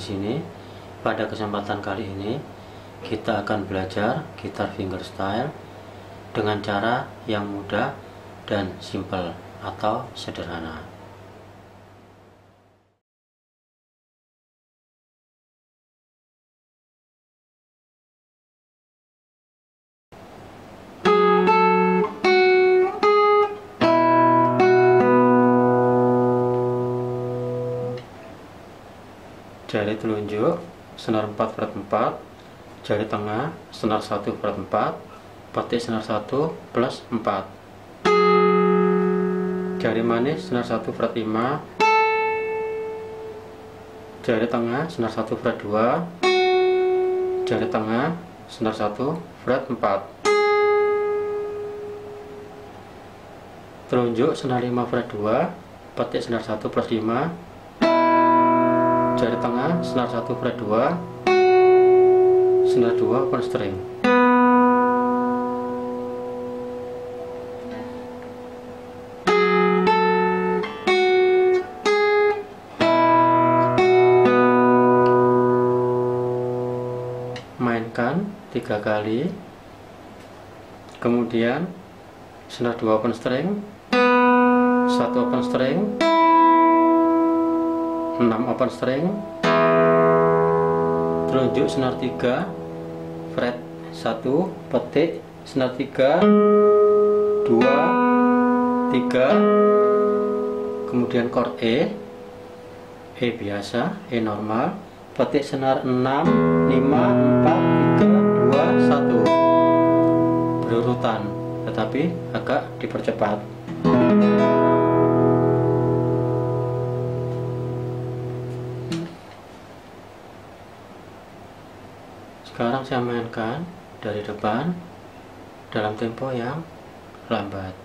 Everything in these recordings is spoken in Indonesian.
sini. Pada kesempatan kali ini kita akan belajar gitar fingerstyle dengan cara yang mudah dan simple atau sederhana. Jari telunjuk senar 4 fret 4, jari tengah senar 1 fret 4, petik senar 1 plus 4, jari manis senar 1 fret 5, jari tengah senar 1 fret 2, jari tengah senar 1 fret 4, telunjuk senar 5 fret 2, petik senar 1 plus 5, jari tengah senar 1 fret 2, senar 2 open string. Mainkan 3 kali, kemudian senar 2 open string, 1 open string, 6 open string, telunjuk senar 3 fret 1, petik senar 3 2 3, kemudian chord E biasa, E normal, petik senar 6 5 4 3 2 1, berurutan tetapi agak dipercepat. Sekarang saya mainkan dari depan dalam tempo yang lambat.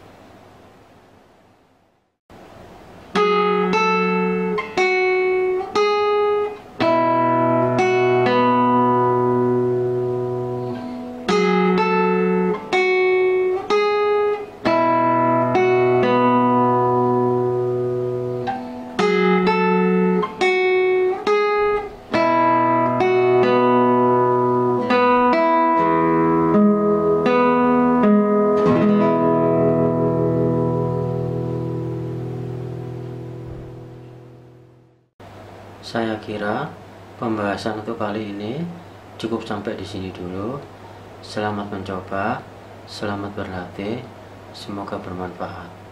Saya kira pembahasan untuk kali ini cukup sampai di sini dulu. Selamat mencoba, selamat berlatih, semoga bermanfaat.